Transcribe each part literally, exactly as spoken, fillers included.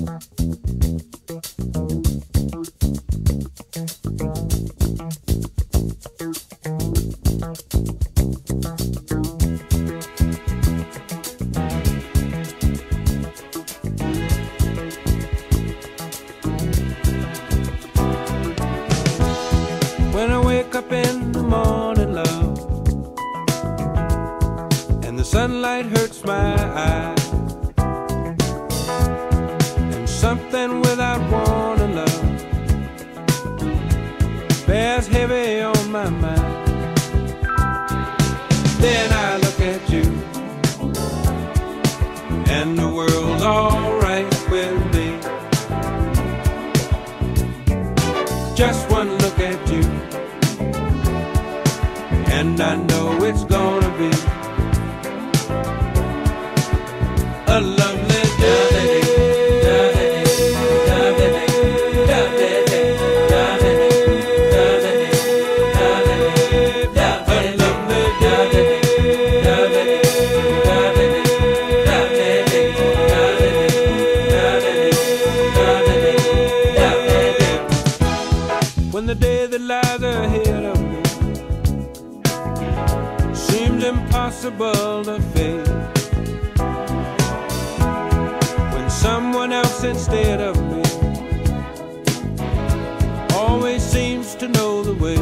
When I wake up in the morning, love, and the sunlight hurts my eyes, and something without warning, love, bears heavy on my mind. Then I look at you, and the world's alright with me. Just one look at you, and I know it's gonna be a lovely day. When the day that lies ahead of me seems impossible to face, when someone else instead of me always seems to know the way,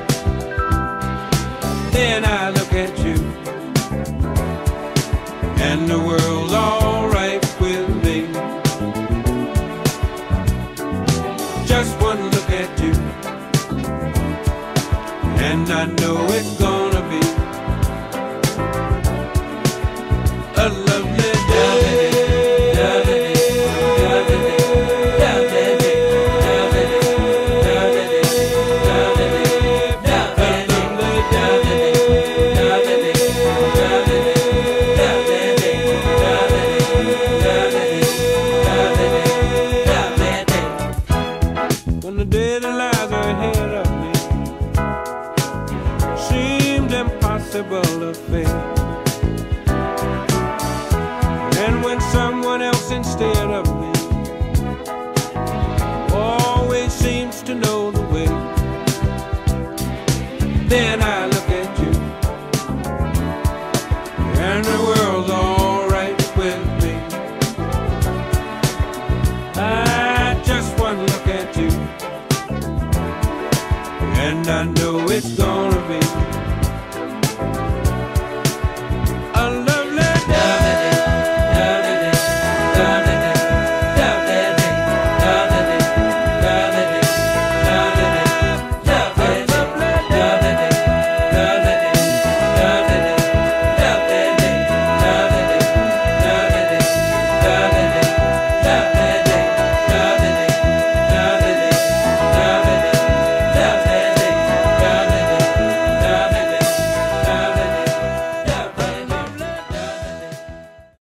then I look at you, and the world's alright with me. Just one look at you, and I know it's gonna be a lovely day. When the day that lies ahead of me seemed impossible to face, and when someone else instead of me always seems to know the way, then I look at you, and the world's alright with me. I just one look at you, and I know it's gone.